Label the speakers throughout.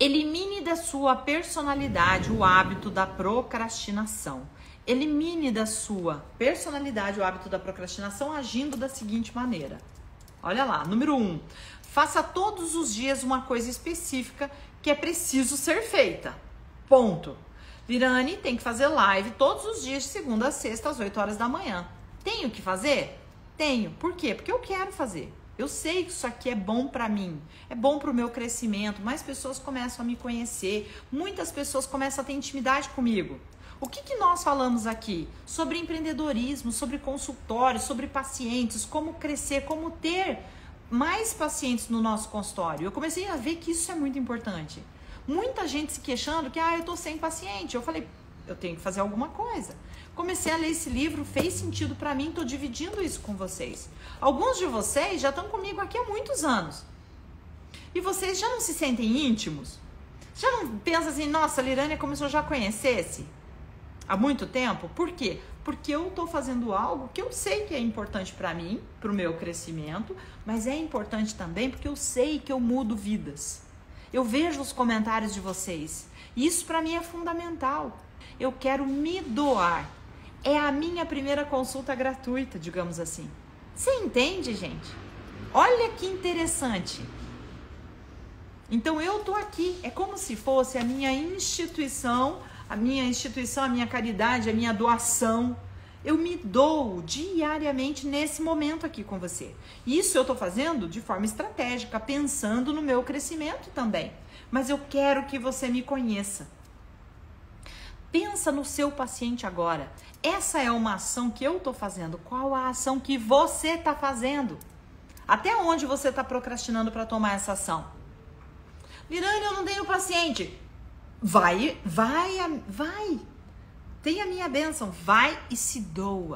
Speaker 1: Elimine da sua personalidade o hábito da procrastinação. Elimine da sua personalidade o hábito da procrastinação agindo da seguinte maneira. Olha lá, número 1. Faça todos os dias uma coisa específica que é preciso ser feita. Ponto. Lirane tem que fazer live todos os dias de segunda a sexta às 8 horas da manhã. Tenho que fazer? Tenho. Por quê? Porque eu quero fazer. Eu sei que isso aqui é bom pra mim, é bom pro meu crescimento, mais pessoas começam a me conhecer, muitas pessoas começam a ter intimidade comigo. O que nós falamos aqui? Sobre empreendedorismo, sobre consultório, sobre pacientes, como crescer, como ter mais pacientes no nosso consultório. Eu comecei a ver que isso é muito importante. Muita gente se queixando que, eu tô sem paciente. Eu falei, eu tenho que fazer alguma coisa. Comecei a ler esse livro, fez sentido pra mim, tô dividindo isso com vocês. Alguns de vocês já estão comigo aqui há muitos anos. E vocês já não se sentem íntimos? Já não pensam assim, nossa, a Lirane é como se eu já conhecesse há muito tempo? Por quê? Porque eu tô fazendo algo que eu sei que é importante pra mim, pro meu crescimento, mas é importante também porque eu sei que eu mudo vidas. Eu vejo os comentários de vocês. E isso pra mim é fundamental. Eu quero me doar. É a minha primeira consulta gratuita, digamos assim. Você entende, gente? Olha que interessante. Então eu tô aqui, é como se fosse a minha instituição, a minha caridade, a minha doação. Eu me dou diariamente nesse momento aqui com você. Isso eu tô fazendo de forma estratégica, pensando no meu crescimento também. Mas eu quero que você me conheça. Pensa no seu paciente agora. Essa é uma ação que eu tô fazendo. Qual a ação que você tá fazendo? Até onde você tá procrastinando para tomar essa ação? Lirane, eu não tenho paciente. Vai. Tenha a minha bênção. Vai e se doa.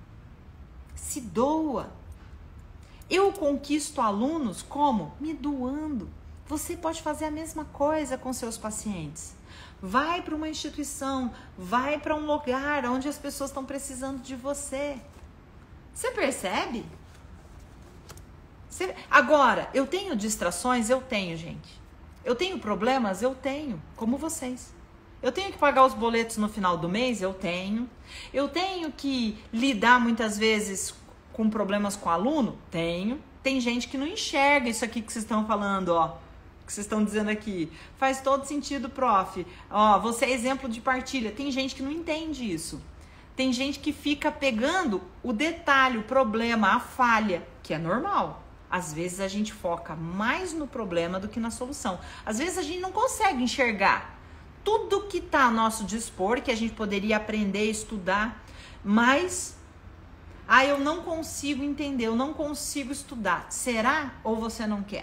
Speaker 1: Se doa. Eu conquisto alunos como? Me doando. Você pode fazer a mesma coisa com seus pacientes. Vai para uma instituição, vai para um lugar onde as pessoas estão precisando de você. Você percebe? Agora, eu tenho distrações? Eu tenho, gente. Eu tenho problemas? Eu tenho, como vocês. Eu tenho que pagar os boletos no final do mês? Eu tenho. Eu tenho que lidar muitas vezes com problemas com o aluno? Tenho. Tem gente que não enxerga isso aqui que vocês estão falando, ó. Que vocês estão dizendo aqui. Faz todo sentido, prof. Ó, você é exemplo de partilha. Tem gente que não entende isso. Tem gente que fica pegando o detalhe, o problema, a falha, que é normal. Às vezes a gente foca mais no problema do que na solução. Às vezes a gente não consegue enxergar tudo que está a nosso dispor, que a gente poderia aprender, estudar, mas eu não consigo entender, eu não consigo estudar. Será ou você não quer?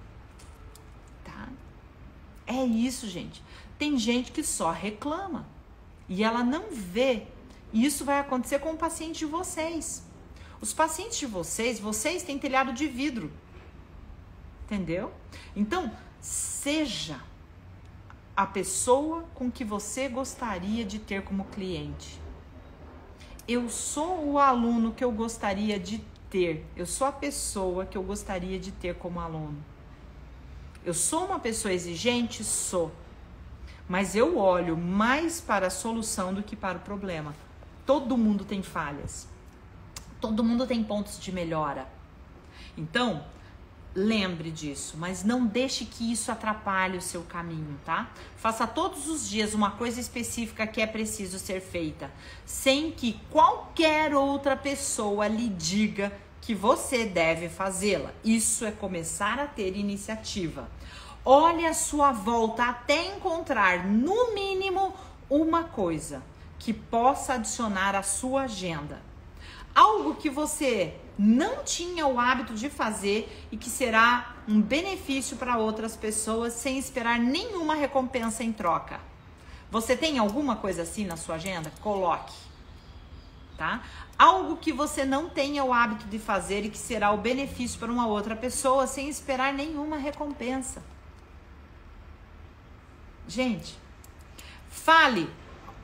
Speaker 1: Tá? É isso, gente. Tem gente que só reclama e ela não vê. E isso vai acontecer com o paciente de vocês. Os pacientes de vocês têm telhado de vidro. Entendeu? Então, seja a pessoa com que você gostaria de ter como cliente. Eu sou o aluno que eu gostaria de ter. Eu sou a pessoa que eu gostaria de ter como aluno. Eu sou uma pessoa exigente? Sou. Mas eu olho mais para a solução do que para o problema. Todo mundo tem falhas. Todo mundo tem pontos de melhora. Então, lembre disso, mas não deixe que isso atrapalhe o seu caminho, tá? Faça todos os dias uma coisa específica que é preciso ser feita, sem que qualquer outra pessoa lhe diga que você deve fazê-la. Isso é começar a ter iniciativa. Olhe à sua volta até encontrar, no mínimo, uma coisa que possa adicionar à sua agenda. Algo que você não tinha o hábito de fazer e que será um benefício para outras pessoas sem esperar nenhuma recompensa em troca. Você tem alguma coisa assim na sua agenda? Coloque, tá? Algo que você não tenha o hábito de fazer e que será o benefício para uma outra pessoa sem esperar nenhuma recompensa. Gente, fale.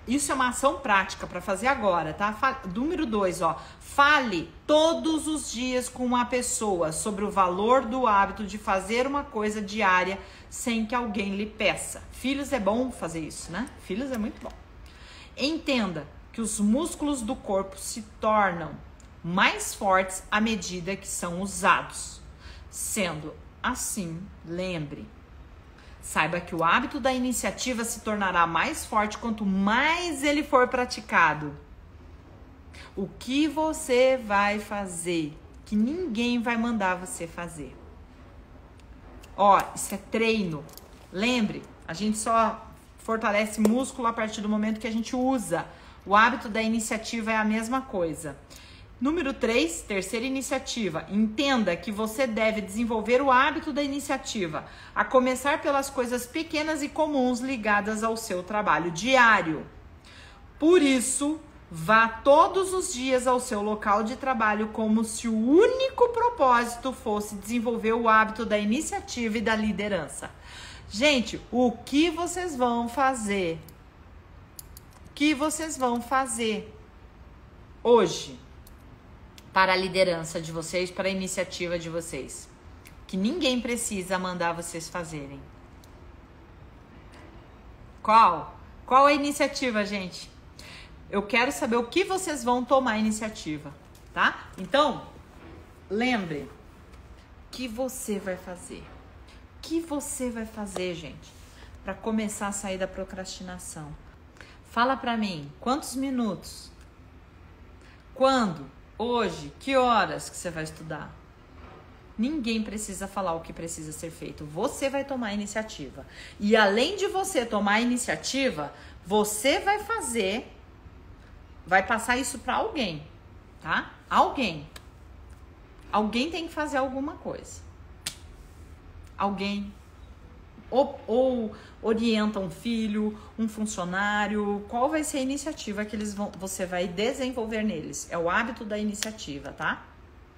Speaker 1: isso é uma ação prática para fazer agora, tá? Número 2, ó. Fale todos os dias com uma pessoa sobre o valor do hábito de fazer uma coisa diária sem que alguém lhe peça. Filhos é bom fazer isso, né? Filhos é muito bom. Entenda que os músculos do corpo se tornam mais fortes à medida que são usados. Sendo assim, lembre, saiba que o hábito da iniciativa se tornará mais forte quanto mais ele for praticado. O que você vai fazer que ninguém vai mandar você fazer? Ó, isso é treino. Lembre, a gente só fortalece músculo a partir do momento que a gente usa. O hábito da iniciativa é a mesma coisa. Número 3, terceira iniciativa. Entenda que você deve desenvolver o hábito da iniciativa, a começar pelas coisas pequenas e comuns ligadas ao seu trabalho diário. Por isso, vá todos os dias ao seu local de trabalho como se o único propósito fosse desenvolver o hábito da iniciativa e da liderança. Gente, o que vocês vão fazer? O que vocês vão fazer hoje para a liderança de vocês, para a iniciativa de vocês? Que ninguém precisa mandar vocês fazerem. Qual? Qual a iniciativa, gente? Eu quero saber o que vocês vão tomar a iniciativa, tá? Então, lembre, o que você vai fazer? O que você vai fazer, gente, para começar a sair da procrastinação? Fala pra mim, quantos minutos? Quando? Hoje? Que horas que você vai estudar? Ninguém precisa falar o que precisa ser feito. Você vai tomar a iniciativa. E além de você tomar a iniciativa, você vai fazer, vai passar isso para alguém, tá? Alguém. Alguém tem que fazer alguma coisa. Alguém. Ou orienta um filho, um funcionário. Qual vai ser a iniciativa que você vai desenvolver neles? É o hábito da iniciativa, tá?